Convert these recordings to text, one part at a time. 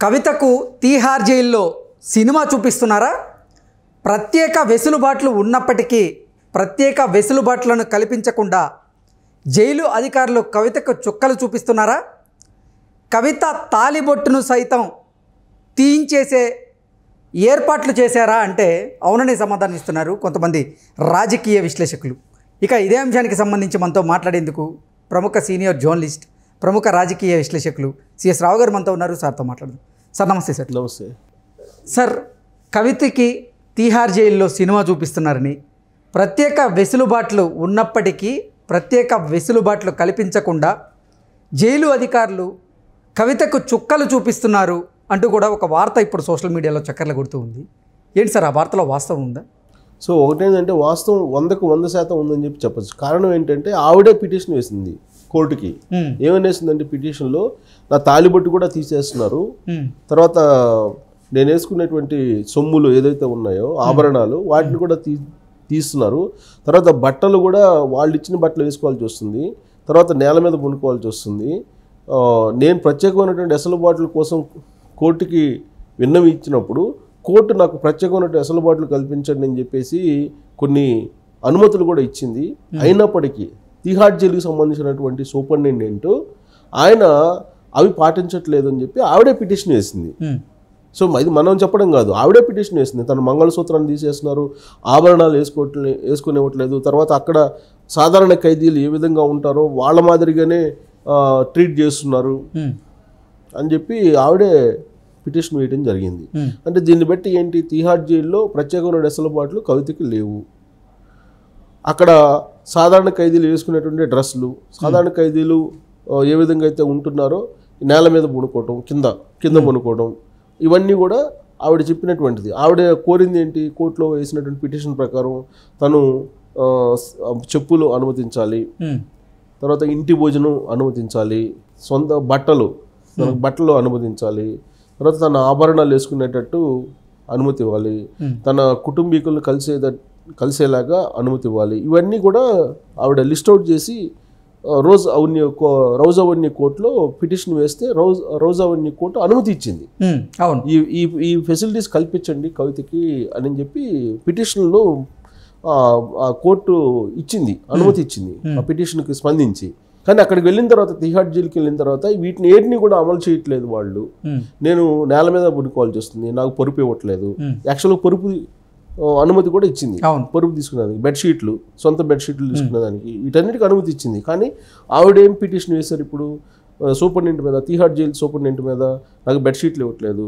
కవితకు తీహార్ జైల్లో సినిమా చూపిస్తున్నారా? ప్రత్యేక వెసులుబాట్లు ఉన్నప్పటికీ ప్రత్యేక వెసులుబాట్లను కల్పించకుండా జైలు అధికారులు కవితకు చుక్కలు చూపిస్తున్నారా? కవిత తాలిబొట్టును సైతం తీయించేసే ఏర్పాట్లు చేశారా అంటే అవునని సమాధానం ఇస్తున్నారు కొంతమంది రాజకీయ విశ్లేషకులు. ఇక ఇదే అంశానికి సంబంధించి మనతో మాట్లాడేందుకు ప్రముఖ సీనియర్ జర్నలిస్ట్, ప్రముఖ రాజకీయ విశ్లేషకులు సిఎస్ రావు గారు మనతో ఉన్నారు. సార్తో మాట్లాడదాం. సార్ నమస్తే. సార్ నమస్తే. సార్, కవితకి తీహార్ జైల్లో సినిమా చూపిస్తున్నారని, ప్రత్యేక వెసులుబాట్లు ఉన్నప్పటికీ ప్రత్యేక వెసులుబాట్లు కల్పించకుండా జైలు అధికారులు కవితకు చుక్కలు చూపిస్తున్నారు అంటూ కూడా ఒక వార్త ఇప్పుడు సోషల్ మీడియాలో చక్కర్లు కొడుతూ ఉంది. ఏంటి సార్, ఆ వార్తలో వాస్తవం ఉందా? సో ఒకటేంటంటే వాస్తవం 100% ఉందని చెప్పచ్చు. కారణం ఏంటంటే ఆవిడే పిటిషన్ వేసింది కోర్టుకి. ఏమని వేసిందంటే పిటిషన్లో నా తాలిబొట్టు కూడా తీసేస్తున్నారు, తర్వాత నేను వేసుకునేటువంటి సొమ్ములు ఏదైతే ఉన్నాయో ఆభరణాలు వాటిని కూడా తీస్తున్నారు, తర్వాత బట్టలు కూడా వాళ్ళు ఇచ్చిన బట్టలు వేసుకోవాల్సి వస్తుంది, తర్వాత నేల మీద పడుకోవాల్సి వస్తుంది. నేను ప్రత్యేకమైనటువంటి వెసులుబాట్ల కోసం కోర్టుకి విన్నవించినప్పుడు కోర్టు నాకు ప్రత్యేకమైనటువంటి వెసులుబాట్లు కల్పించండి అని చెప్పేసి కొన్ని అనుమతులు కూడా ఇచ్చింది. అయినప్పటికీ తీహార్ జైలుకి సంబంధించినటువంటి సూపరింటెండెంట్ ఆయన అవి పాటించట్లేదు అని చెప్పి ఆవిడే పిటిషన్ వేసింది. సో ఇది మనం చెప్పడం కాదు, ఆవిడే పిటిషన్ వేసింది. తన మంగళసూత్రాన్ని తీసేస్తున్నారు, ఆభరణాలు వేసుకునేవట్లేదు, తర్వాత అక్కడ సాధారణ ఖైదీలు ఏ విధంగా ఉంటారో వాళ్ళ మాదిరిగానే ట్రీట్ చేస్తున్నారు అని చెప్పి ఆవిడే పిటిషన్ వేయడం జరిగింది. అంటే దీన్ని బట్టి ఏంటి, తీహార్ జైల్లో ప్రత్యేకమైన వెసులుబాట్లు కవితకి లేవు. అక్కడ సాధారణ ఖైదీలు వేసుకునేటువంటి డ్రెస్సులు, సాధారణ ఖైదీలు ఏ విధంగా అయితే ఉంటున్నారో నేల మీద పడుకోవటం, కింద పడుకోవడం, ఇవన్నీ కూడా ఆవిడ చెప్పినటువంటిది. ఆవిడ కోరింది ఏంటి, కోర్టులో వేసినటువంటి పిటిషన్ ప్రకారం తను చెప్పులు అనుమతించాలి, తర్వాత ఇంటి భోజనం అనుమతించాలి, సొంత బట్టలు అనుమతించాలి, తర్వాత తన ఆభరణాలు వేసుకునేటట్టు అనుమతి ఇవ్వాలి, తన కుటుంబీకులను కలిసేలాగా అనుమతి ఇవ్వాలి. ఇవన్నీ కూడా ఆవిడ లిస్ట్ అవుట్ చేసి రౌజ్ అవెన్యూ కోర్టులో పిటిషన్ వేస్తే రౌజ్ అవెన్యూ కోర్టు అనుమతి ఇచ్చింది. ఈ ఫెసిలిటీస్ కల్పించండి కవితకి అని చెప్పి పిటిషన్లో కోర్టు ఇచ్చింది, అనుమతి ఇచ్చింది ఆ పిటిషన్కి స్పందించి. కానీ అక్కడికి వెళ్ళిన తర్వాత, తీహార్ జైలుకి వెళ్ళిన తర్వాత వీటిని ఏటిని కూడా అమలు చేయట్లేదు వాళ్ళు. నేను నేల మీద పడుకోవాల్సి వస్తుంది, నాకు పరుపు ఇవ్వట్లేదు. యాక్చువల్గా పరుపు అనుమతి కూడా ఇచ్చింది, పరుపు తీసుకునేదానికి, బెడ్షీట్లు, సొంత బెడ్షీట్లు తీసుకునేదానికి, వీటన్నిటికీ అనుమతి ఇచ్చింది. కానీ ఆవిడేం పిటిషన్ వేశారు ఇప్పుడు సూపరింటెండెంట్ మీద, తీహార్ జైలు సూపరింటెండెంట్ మీద, నాకు బెడ్షీట్లు ఇవ్వట్లేదు,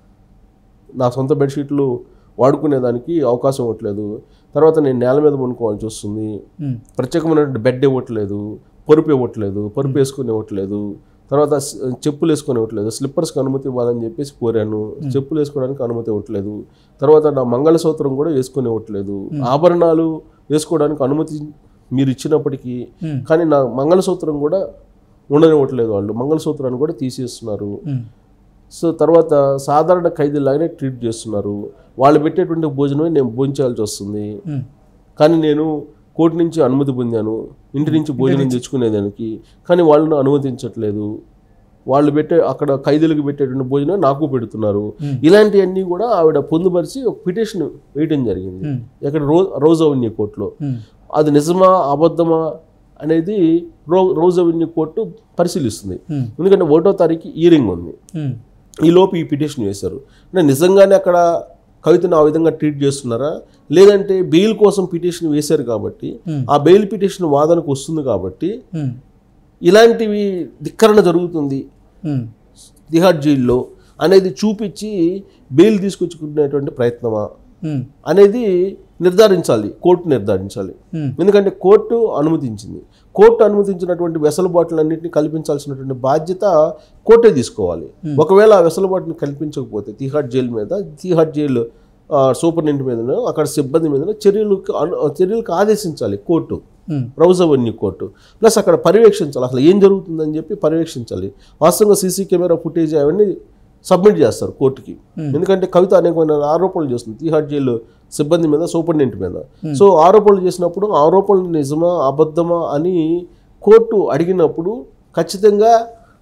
నా సొంత బెడ్షీట్లు వాడుకునేదానికి అవకాశం ఇవ్వట్లేదు, తర్వాత నేను నేల మీద పడుకోవాల్సి వస్తుంది, ప్రత్యేకమైనటువంటి బెడ్ ఇవ్వట్లేదు, పరుపు ఇవ్వట్లేదు, పరుపు వేసుకుని ఇవ్వట్లేదు, తర్వాత చెప్పులు వేసుకొని ఇవ్వట్లేదు, స్లిప్పర్స్కి అనుమతి ఇవ్వాలని చెప్పేసి కోరాను, చెప్పులు వేసుకోవడానికి అనుమతి ఇవ్వట్లేదు, తర్వాత నా మంగళసూత్రం కూడా వేసుకొని ఇవ్వట్లేదు, ఆభరణాలు వేసుకోవడానికి అనుమతి మీరు ఇచ్చినప్పటికీ కానీ నా మంగళసూత్రం కూడా ఉండనివ్వట్లేదు, వాళ్ళు మంగళసూత్రాన్ని కూడా తీసేస్తున్నారు. సో తర్వాత సాధారణ ఖైదీలాగానే ట్రీట్ చేస్తున్నారు, వాళ్ళు పెట్టేటువంటి భోజనమే నేను భోంచేయాల్సి వస్తుంది. కానీ నేను కోర్టు నుంచి అనుమతి పొందాను ఇంటి నుంచి భోజనం తెచ్చుకునేదానికి, కానీ వాళ్ళను అనుమతించట్లేదు, వాళ్ళు అక్కడ ఖైదీలకు పెట్టేటువంటి భోజనం నాకు పెడుతున్నారు. ఇలాంటివన్నీ కూడా ఆవిడ పొందుపరిచి ఒక పిటిషన్ వేయడం జరిగింది ఇక్కడ రౌజ్ అవెన్యూ కోర్టులో. అది నిజమా అబద్ధమా అనేది రౌజ్ అవెన్యూ కోర్టు పరిశీలిస్తుంది. ఎందుకంటే 1వ తారీఖు హియరింగ్ ఉంది, ఈ లోపు ఈ పిటిషన్ వేశారు. అంటే నిజంగానే అక్కడ కవితను ఆ విధంగా ట్రీట్ చేస్తున్నారా, లేదంటే బెయిల్ కోసం పిటిషన్ వేశారు కాబట్టి ఆ బెయిల్ పిటిషన్ వాదనకు వస్తుంది కాబట్టి ఇలాంటివి ధిక్కరణ జరుగుతుంది తిహార్ జైల్లో అనేది చూపించి బెయిల్ తీసుకొచ్చుకునేటువంటి ప్రయత్నమా అనేది నిర్ధారించాలి, కోర్టు నిర్ధారించాలి. ఎందుకంటే కోర్టు అనుమతించింది, కోర్టు అనుమతించినటువంటి వెసులుబాట్లన్నింటినీ కల్పించాల్సినటువంటి బాధ్యత కోర్టే తీసుకోవాలి. ఒకవేళ ఆ వెసులుబాటుని కల్పించకపోతే తీహార్ జైలు సూపరింటెండెంట్ మీదనో అక్కడ సిబ్బంది మీదనో చర్యలకు ఆదేశించాలి court, Rouse Avenue court. Plus అక్కడ పర్యవేక్షించాలి, అసలు ఏం జరుగుతుందని చెప్పి పర్యవేక్షించాలి. వాస్తవంగా సీసీ కెమెరా ఫుటేజ్ అవన్నీ సబ్మిట్ చేస్తారు కోర్టుకి. ఎందుకంటే కవిత అనేకమైన ఆరోపణలు చేస్తుంది తీహార్ జైలు సిబ్బంది మీద, సూపరింటెండెంట్ మీద. సో ఆరోపణలు చేసినప్పుడు ఆరోపణలు నిజమా అబద్ధమా అని కోర్టు అడిగినప్పుడు ఖచ్చితంగా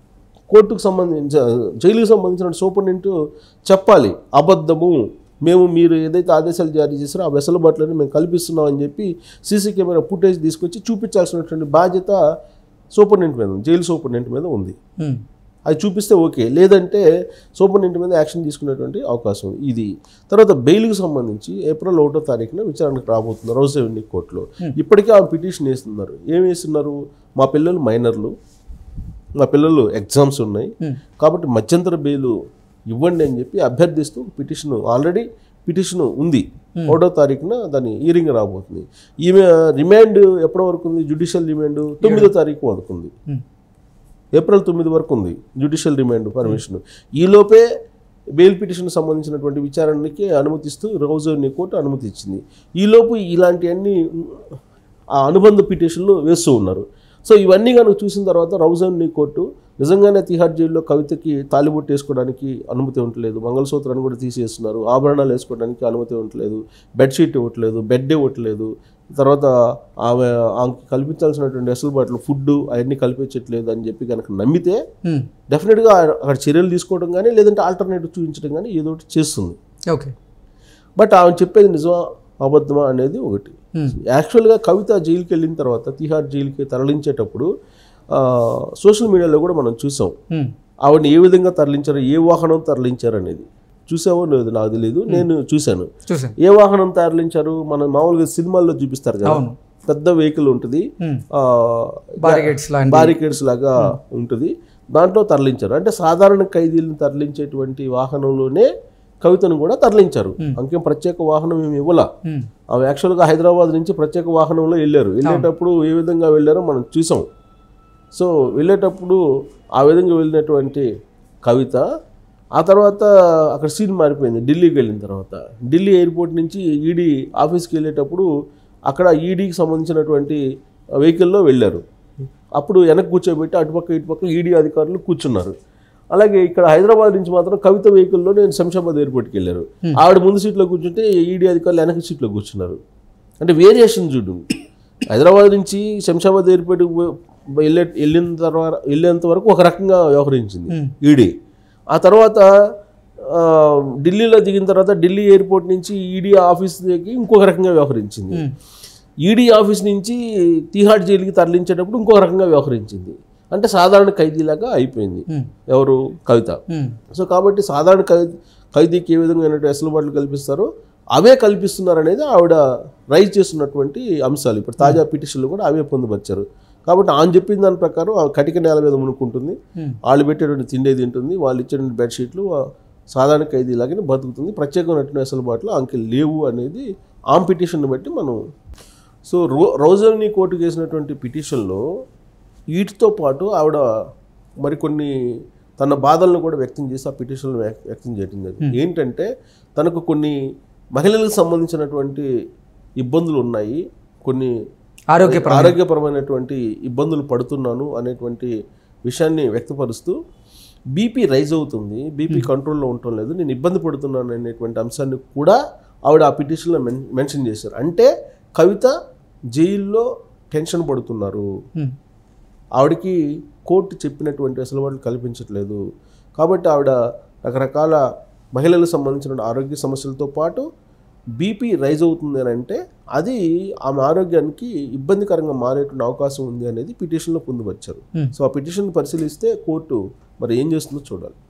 కోర్టుకు సంబంధించిన జైలుకు సంబంధించిన సూపరింటెండెంట్ చెప్పాలి, అబద్ధము, మేము మీరు ఏదైతే ఆదేశాలు జారీ చేశారో ఆ వెసులుబాట్లని మేము కల్పిస్తున్నాం అని చెప్పి సీసీ కెమెరా ఫుటేజ్ తీసుకొచ్చి చూపించాల్సినటువంటి బాధ్యత సూపరింటెండెంట్ మీద, జైలు సూపరింటెండెంట్ మీద ఉంది. అది చూపిస్తే ఓకే, లేదంటే సూపరింటెండెంట్ మీద యాక్షన్ తీసుకునేటువంటి అవకాశం ఇది. తర్వాత బెయిల్కి సంబంధించి ఏప్రిల్ 1వ తారీఖున విచారణకు రాబోతుంది రౌజ్ అవెన్యూ కోర్టులో. ఇప్పటికే ఆ పిటిషన్ వేస్తున్నారు. ఏం వేస్తున్నారు? మా పిల్లలు మైనర్లు, మా పిల్లలు ఎగ్జామ్స్ ఉన్నాయి కాబట్టి మధ్యంతర బెయిల్ ఇవ్వండి అని చెప్పి అభ్యర్థిస్తూ పిటిషన్, ఆల్రెడీ పిటిషన్ ఉంది. 1వ తారీఖున దాని హీరింగ్ రాబోతుంది. ఈమె రిమాండ్ ఎప్పటి వరకు ఉంది? జ్యుడిషియల్ రిమాండ్ 9వ తారీఖు వరకు ఉంది. ఏప్రిల్ 9 వరకు ఉంది జ్యుడిషియల్ రిమాండ్ పర్మిషన్. ఈలోపే బెయిల్ పిటిషన్ సంబంధించినటువంటి విచారణకి అనుమతిస్తూ రౌజ్ అవెన్యూ కోర్టు అనుమతి ఇచ్చింది. ఈలోపు ఇలాంటివన్నీ ఆ అనుబంధ పిటిషన్లు వేస్తూ ఉన్నారు. సో ఇవన్నీ కనుక చూసిన తర్వాత రౌజ్ అవెన్యూ కోర్టు నిజంగానే తిహార్ జైల్లో కవితకి తాలిబొట్టు వేసుకోవడానికి అనుమతి ఉండట్లేదు, మంగళసూత్రాన్ని కూడా తీసేస్తున్నారు, ఆభరణాలు వేసుకోవడానికి అనుమతి ఉండట్లేదు, బెడ్షీట్ ఇవ్వట్లేదు, బెడ్ ఇవ్వట్లేదు, తర్వాత ఆమె కల్పించాల్సినటువంటి వెసులుబాట్లు ఫుడ్ అవన్నీ కల్పించట్లేదు అని చెప్పి కనుక నమ్మితే డెఫినెట్గా అక్కడ చర్యలు తీసుకోవడం కానీ లేదంటే ఆల్టర్నేటివ్ చూపించడం కానీ ఏదో ఒకటి చేస్తుంది. ఓకే, బట్ ఆమె చెప్పేది నిజమా అబద్ధమా అనేది ఒకటి. యాక్చువల్గా కవిత జైలుకి వెళ్ళిన తర్వాత తిహార్ జైలుకి తరలించేటప్పుడు సోషల్ మీడియాలో కూడా మనం చూసాం ఆవిడని ఏ విధంగా తరలించారు, ఏ వాహనం తరలించారు అనేది. చూసావో లేదు నాకు తెలియదు, నేను చూశాను. ఏ వాహనం తరలించారు? మన మామూలుగా సినిమాల్లో చూపిస్తారు కదా, పెద్ద వెహికల్ ఉంటుంది, బారికేడ్స్ లాగా ఉంటుంది, దాంట్లో తరలించారు. అంటే సాధారణ ఖైదీలను తరలించేటువంటి వాహనంలోనే కవితను కూడా తరలించారు. అంకేం ప్రత్యేక వాహనం ఏమి ఇవ్వాల. ఆమె యాక్చువల్గా హైదరాబాద్ నుంచి ప్రత్యేక వాహనంలో వెళ్ళారు. వెళ్ళేటప్పుడు ఏ విధంగా వెళ్ళారో మనం చూసాం. సో వెళ్ళేటప్పుడు ఆ విధంగా వెళ్ళినటువంటి కవిత ఆ తర్వాత అక్కడ సీన్ మారిపోయింది. ఢిల్లీకి వెళ్ళిన తర్వాత ఢిల్లీ ఎయిర్పోర్ట్ నుంచి ఈడీ ఆఫీస్కి వెళ్ళేటప్పుడు అక్కడ ఈడీకి సంబంధించినటువంటి వెహికల్లో వెళ్ళారు. అప్పుడు వెనక్కి కూర్చోబెట్టి అటుపక్క ఇటుపక్క ఈడీ అధికారులు కూర్చున్నారు. అలాగే ఇక్కడ హైదరాబాద్ నుంచి మాత్రం కవిత వెహికల్లో నేను శంషాబాద్ ఎయిర్పోర్ట్కి వెళ్ళారు. ఆవిడ ముందు సీట్లో కూర్చుంటే ఈడీ అధికారులు వెనక సీట్లో కూర్చున్నారు. అంటే వేరియేషన్ చూడు. హైదరాబాద్ నుంచి శంషాబాద్ ఎయిర్పోర్ట్ వెళ్ళేంత వరకు ఒక రకంగా వ్యవహరించింది ఈడీ. ఆ తర్వాత ఢిల్లీలో దిగిన తర్వాత ఢిల్లీ ఎయిర్పోర్ట్ నుంచి ఈడీ ఆఫీస్ దగ్గర ఇంకొక రకంగా వ్యవహరించింది. ఈడీ ఆఫీస్ నుంచి తిహార్ జైలుకి తరలించేటప్పుడు ఇంకొక రకంగా వ్యవహరించింది. అంటే సాధారణ ఖైదీలాగా అయిపోయింది ఎవరు? కవిత. సో కాబట్టి సాధారణ ఖైదీకి ఏ విధంగా వెసులుబాట్లు కల్పిస్తారో అవే కల్పిస్తున్నారు అనేది ఆవిడ రైజ్ చేస్తున్నటువంటి అంశాలు. ఇప్పుడు తాజా పిటిషన్లు కూడా అవే పొందుపరిచారు. కాబట్టి ఆయన చెప్పిన దాని ప్రకారం కటిక నేల మీద మునుక్కుంటుంది, వాళ్ళు పెట్టేటువంటి తిండే తింటుంది, వాళ్ళు ఇచ్చేటువంటి బెడ్షీట్లు సాధారణ ఖైదీలాగానే బతుకుతుంది, ప్రత్యేకమైనటువంటి వెసులుబాట్లు ఆమెకి లేవు అనేది ఆమె పిటిషన్ని బట్టి మనం. సో రౌజ్ అవెన్యూ కోర్టుకు వేసినటువంటి పిటిషన్లో వీటితో పాటు ఆవిడ మరికొన్ని తన బాధలను కూడా వ్యక్తం చేసి ఆ పిటిషన్లు వ్యక్తం చేయడం జరిగింది. ఏంటంటే తనకు కొన్ని మహిళలకు సంబంధించినటువంటి ఇబ్బందులు ఉన్నాయి, కొన్ని ఆరోగ్యపరమైనటువంటి ఇబ్బందులు పడుతున్నాను అనేటువంటి విషయాన్ని వ్యక్తపరుస్తూ బీపీ రైజ్ అవుతుంది, బీపీ కంట్రోల్లో ఉండటం లేదు, నేను ఇబ్బంది పడుతున్నాను అనేటువంటి అంశాన్ని కూడా ఆవిడ ఆ పిటిషన్లో మెన్షన్ చేశారు. అంటే కవిత జైల్లో టెన్షన్ పడుతున్నారు, ఆవిడకి కోర్టు చెప్పినటువంటి వెసులుబాట్లు కల్పించట్లేదు, కాబట్టి ఆవిడ రకరకాల మహిళలకు సంబంధించిన ఆరోగ్య సమస్యలతో పాటు బీపీ రైజ్ అవుతుంది అని అంటే అది ఆమె ఆరోగ్యానికి ఇబ్బందికరంగా మారేటువంటి అవకాశం ఉంది అనేది పిటిషన్లో పొందుపరిచారు. సో ఆ పిటిషన్ పరిశీలిస్తే కోర్టు మరి ఏం చేస్తుందో చూడాలి.